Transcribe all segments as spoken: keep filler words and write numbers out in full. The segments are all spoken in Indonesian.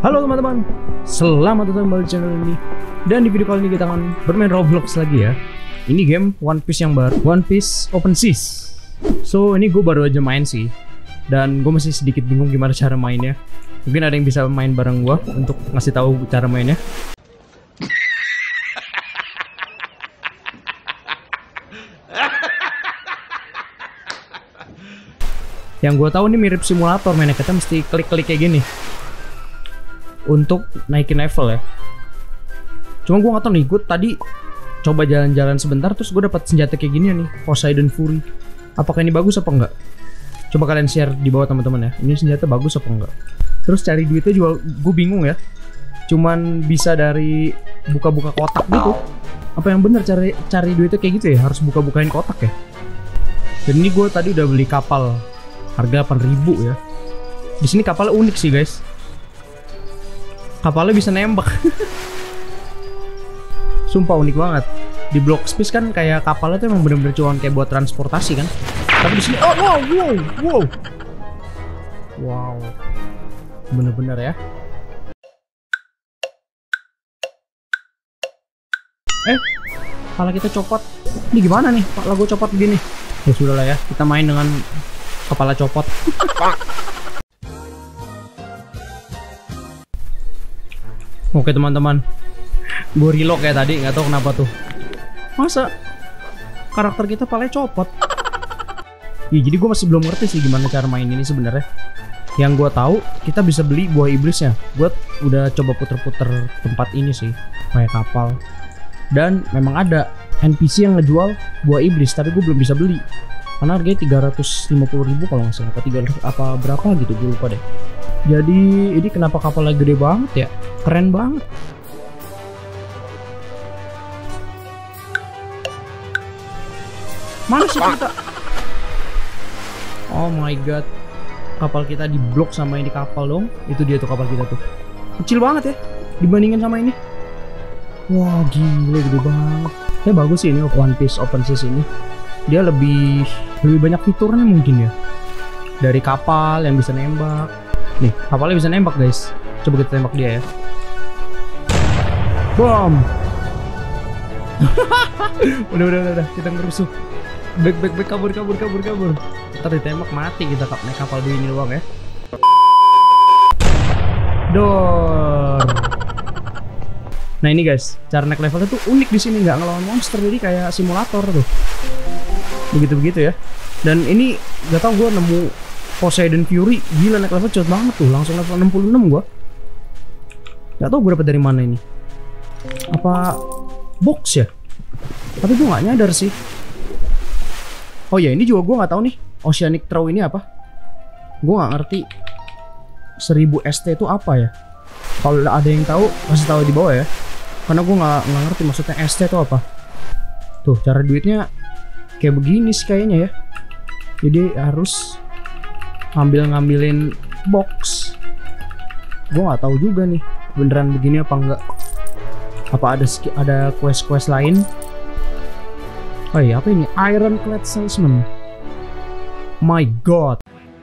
Halo teman-teman, selamat datang kembali di channel ini. Dan di video kali ini kita akan bermain Roblox lagi ya. Ini game One Piece yang baru, One Piece Open Seas. So ini gue baru aja main sih, dan gue masih sedikit bingung gimana cara mainnya. Mungkin ada yang bisa main bareng gue untuk ngasih tahu cara mainnya. Yang gue tahu ini mirip simulator, mainnya kita mesti klik-klik kayak gini untuk naikin level ya. Cuma gue nggak tahu nih, gue tadi coba jalan-jalan sebentar terus gue dapat senjata kayak gini nih, Poseidon Fury. Apakah ini bagus apa enggak? Coba kalian share di bawah teman-teman ya. Ini senjata bagus apa enggak? Terus cari duitnya juga gue bingung ya. Cuman bisa dari buka-buka kotak gitu. Apa yang bener cari cari duitnya kayak gitu ya? Harus buka-bukain kotak ya. Dan ini gue tadi udah beli kapal harga delapan ribu ya. Di sini kapalnya unik sih guys. Kapalnya bisa nembak. Sumpah unik banget. Di Blox Space kan kayak kapalnya tuh emang bener-bener cuman kayak buat transportasi kan. Tapi di sini oh wow wow wow. Wow. Bener-bener ya. Eh, kepala kita copot. Ini gimana nih? Kepala gue copot begini. Ya sudah lah ya, kita main dengan kepala copot. Oke teman-teman, gue reload kayak tadi, nggak tahu kenapa tuh. Masa karakter kita palanya copot? Ya, jadi gue masih belum ngerti sih gimana cara main ini sebenarnya. Yang gue tahu kita bisa beli buah iblisnya. Gue udah coba puter-puter tempat ini sih, kayak kapal. Dan memang ada N P C yang ngejual buah iblis, tapi gue belum bisa beli karena harganya tiga ratus lima puluh ribu kalau nggak salah, apa tiga ratus apa berapa gitu, gue lupa deh. Jadi ini kenapa kapalnya gede banget ya, keren banget. Mana sih kita? Oh my god, kapal kita diblok sama ini kapal dong. Itu dia tuh kapal kita tuh, kecil banget ya dibandingin sama ini. Wah gila, gede banget. Ya bagus sih ini One Piece Open Seas ini. Dia lebih lebih banyak fiturnya mungkin ya. Dari kapal yang bisa nembak. Nih, kapalnya bisa nembak guys. Coba kita tembak dia ya. Bom. udah, udah, udah, udah, kita ngerusuh. Back, back, back, kabur, kabur, kabur, kabur. Ntar ditembak mati kita naik kapal di ini doang ya. Dor. Nah ini guys, cara naik levelnya tuh unik di sini, nggak ngelawan monster, jadi kayak simulator tuh. Begitu-begitu ya. Dan ini gak tau, gue nemu Poseidon Fury, gila naik level cepet banget tuh, langsung level enam puluh enam gue. Gak tau gue dapet dari mana ini. Apa box ya? Tapi gue nggak nyadar sih. Oh ya, ini juga gue nggak tahu nih Oceanic Throw ini apa. Gue nggak ngerti seribu S T itu apa ya. Kalau ada yang tahu kasih tahu di bawah ya. Karena gue nggak nggak ngerti maksudnya S T itu apa. Tuh cara duitnya kayak begini sih kayaknya ya. Jadi harus ngambil-ngambilin box. Gue nggak tahu juga nih beneran begini apa enggak. Apa ada ada quest-quest lain? Oh iya, apa ini? Ironclad Salesman. My god.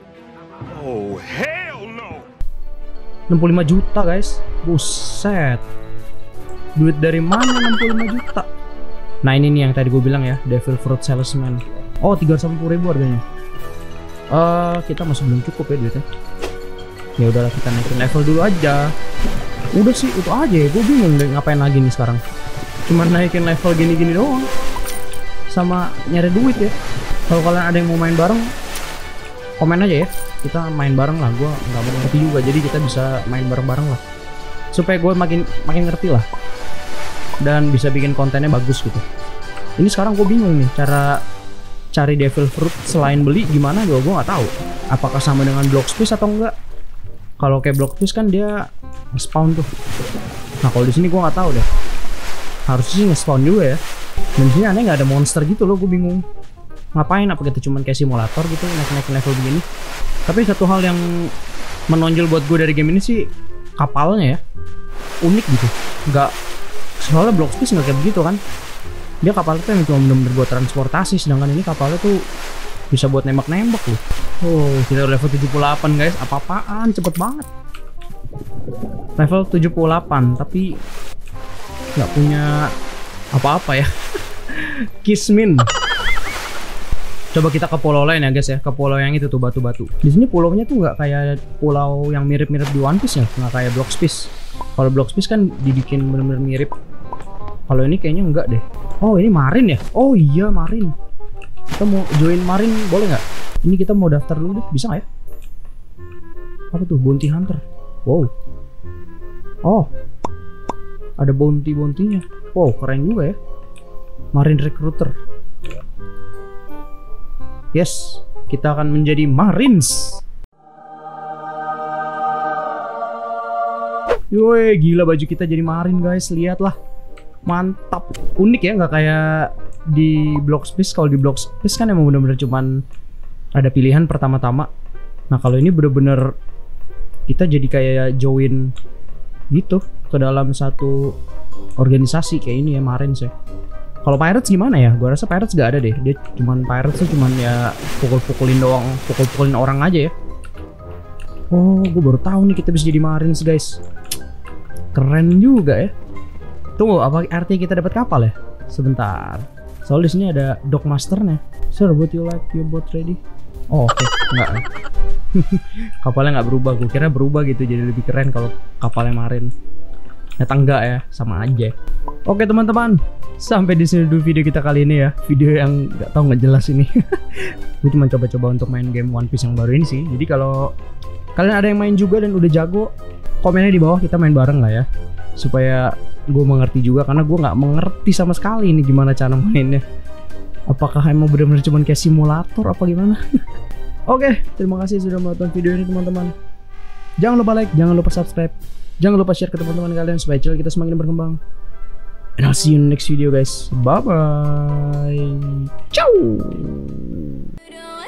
Oh hell no. enam puluh lima juta guys. Buset. Duit dari mana enam puluh lima juta? Nah ini nih yang tadi gue bilang ya, Devil Fruit Salesman. Oh tiga ratus delapan puluh ribu harganya. Eh uh, kita masih belum cukup ya duitnya. Ya udahlah, kita naikin level dulu aja. Udah sih itu aja ya, gue bingung deh ngapain lagi nih sekarang. Cuman naikin level gini-gini doang. Sama nyari duit ya. Kalau kalian ada yang mau main bareng, komen aja ya. Kita main bareng lah, gue nggak mau ngerti juga, jadi kita bisa main bareng-bareng lah. Supaya gue makin makin ngerti lah. Dan bisa bikin kontennya bagus gitu. Ini sekarang gue bingung nih cara cari Devil Fruit selain beli gimana, gue gue nggak tahu. Apakah sama dengan Blox Space atau enggak? Kalau kayak Blox Space kan dia nge-spawn tuh. Nah kalau di sini gue nggak tahu deh. Harusnya sih nge-spawn juga ya. Dan di sini aneh nggak ada monster gitu loh, gue bingung. Ngapain? Apa kita cuman kayak simulator gitu naik-naik level begini? Tapi satu hal yang menonjol buat gue dari game ini sih kapalnya ya. Unik gitu. Nggak soalnya Blox Space nggak kayak begitu kan, dia kapalnya tuh yang cuma bener-bener buat transportasi, sedangkan ini kapalnya tuh bisa buat nembak-nembak loh. Oh kita udah level tujuh puluh delapan guys, apa-apaan cepet banget. Level tujuh puluh delapan, tapi nggak punya apa-apa ya. Kismin. Coba kita ke pulau lain ya guys ya, ke pulau yang itu tuh batu-batu. Di sini pulaunya tuh nggak kayak pulau yang mirip-mirip di One Piece ya, nggak kayak Blox Fish. Kalau Blox Fish kan dibikin bener-bener mirip. Kalau ini kayaknya enggak deh. Oh ini Marin ya? Oh iya Marin. Kita mau join Marin boleh nggak? Ini kita mau daftar dulu deh, bisa nggak ya? Apa tuh? Bounty Hunter. Wow. Oh, ada bounty-bountinya. Wow keren juga ya. Marine Recruiter. Yes, kita akan menjadi Marines. Yoi, gila baju kita jadi Marine guys, lihatlah. Mantap, unik ya, nggak kayak di Blox Fish. Kalau di Blox Fish kan emang bener-bener cuman ada pilihan pertama-tama. Nah kalau ini bener-bener kita jadi kayak join gitu ke dalam satu organisasi kayak ini ya, Marines ya. Kalau Pirates gimana ya? Gua rasa Pirates gak ada deh. Dia cuman Pirates tuh cuman ya pukul-pukulin doang, pukul-pukulin orang aja ya. Oh, gue baru tahu nih kita bisa jadi Marines guys. Keren juga ya. Tunggu, apa artinya kita dapat kapal ya? Sebentar. Soalnya di sini ada Dockmasternya. Sir, would you like your boat ready? Oh, oke, okay. Enggak. Kapalnya nggak berubah. Gue kira berubah gitu, jadi lebih keren kalau kapalnya Marine. Ternyata enggak ya, sama aja. Oke teman-teman, sampai di sini dulu video kita kali ini ya. Video yang nggak tahu nggak jelas ini. Gue cuma coba-coba untuk main game One Piece yang baru ini sih. Jadi kalau kalian ada yang main juga dan udah jago, komennya di bawah, kita main bareng lah ya. Supaya gue mengerti juga, karena gue nggak mengerti sama sekali ini gimana cara mainnya. Apakah emang benar-benar cuma kayak simulator apa gimana? Oke, terima kasih sudah menonton video ini teman-teman. Jangan lupa like, jangan lupa subscribe. Jangan lupa share ke teman-teman kalian supaya channel kita semakin berkembang. And I'll see you in the next video guys. Bye bye. Ciao.